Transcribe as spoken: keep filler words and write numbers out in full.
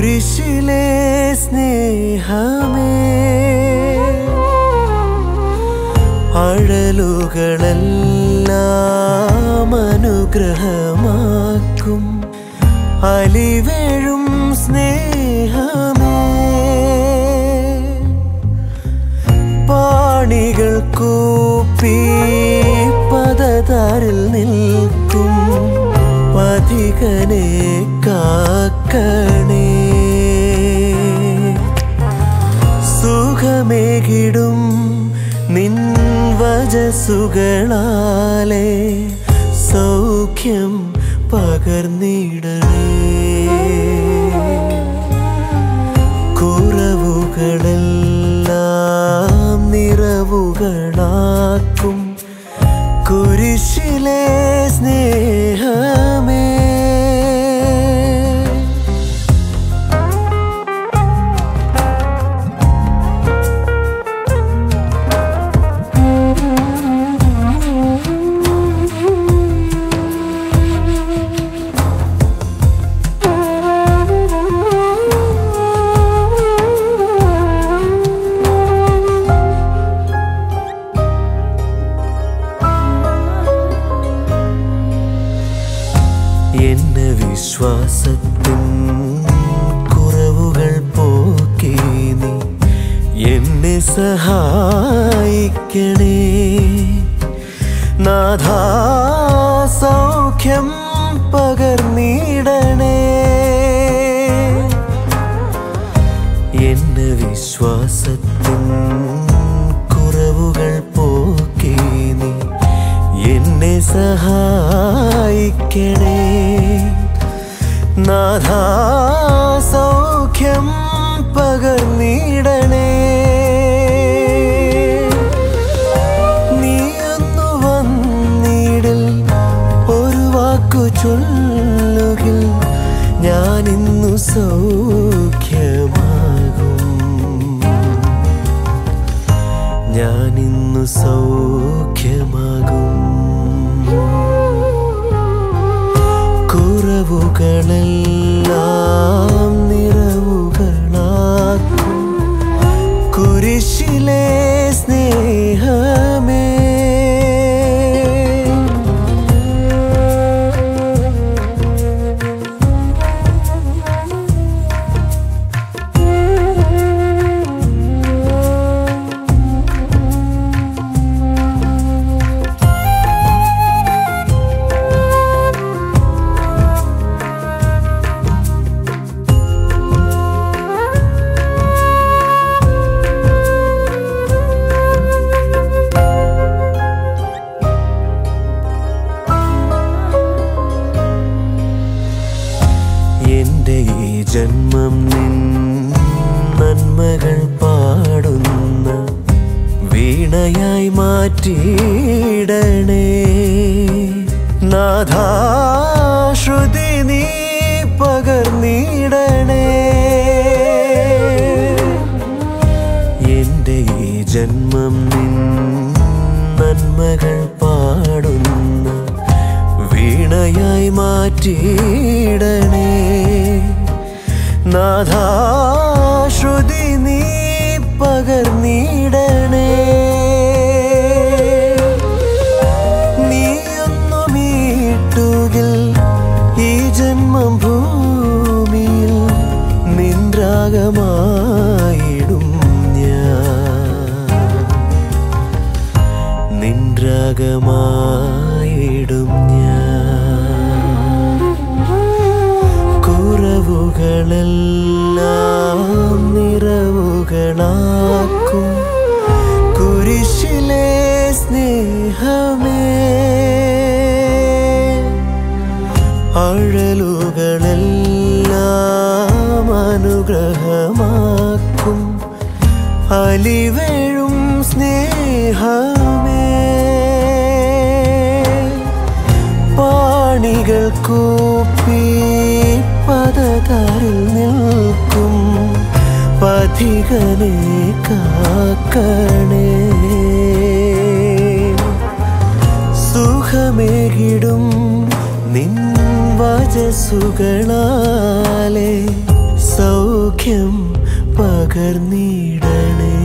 കുരിശിലെ സ്നേഹമേ അഴലുകളെല്ലാം അനുഗ്രഹമാക്കും അലിവേഴും സ്നേഹമേ പാണികൾ കൂപ്പി പദതാരിൽ നിൽക്കും പഥികനെ കാക്കണേ സുഖമേകിടും നിൻ വചസ്സുകളാലെ സൗഖ്യം പകർന്നിടണേ കുറവുകളെല്ലാം നിറവുകളാക്കും കുരിശിലെ സ്നേഹമേ എന്നെ വിശ്വാസത്തിൻ കുറവുകൾ പോക്കി നീ എന്നെ സഹായിക്കണേ നാഥാ സൗഖ്യം പകർന്നിടണേ എന്നെ വിശ്വാസത്തിൻ കുറവുകൾ പോക്കി നീ എന്നെ സഹായിക്കണേ നാഥാ സൗഖ്യം പകർന്നിടണേ നീയൊന്നു വന്നിടിൽ ഒരു വാക്കു ചൊല്ലുകിൽ ഞാനിന്നു സൗഖ്യമാകും ഞാനിന്നു സൗഖ്യമാകും കുറവുകളെല്ലാം നിറവുകളാക്കും കുരിശിലെ സ്നേഹമേ ജന്മം നിൻ നന്മകൾ പാടുന്ന വീണയായി മാറ്റിയിടണേ നാഥാ ശ്രുതി നീ പകർന്നിടണേ എൻ്റെ ഈ ജന്മം നിൻ നന്മകൾ പാടുന്ന വീണയായി മാറ്റിയിടണേ നാഥാ ശ്രുതി നീ പകർന്നിടണേ നീയൊന്നു മീട്ടുകിൽ ഈ ജന്മം ഭൂമിയിൽ നിൻരാഗമായിടും ഞാൻ നിൻരാഗമായിടും ഞാൻ കുറവുകളെല്ലാം നിറവുകളാക്കും കുരിശിലെ സ്നേഹമേ അഴലുകളെല്ലാം അനുഗ്രഹമാക്കും അലിവേഴും സ്നേഹമേ പാണികൾ കൂപ്പി പദതാരിൽ നിൽക്കും പഥികനെ കാക്കണേ സുഖമേകിടും നിൻ വചസ്സുകളാലെ സൗഖ്യം പകർന്നിടണേ.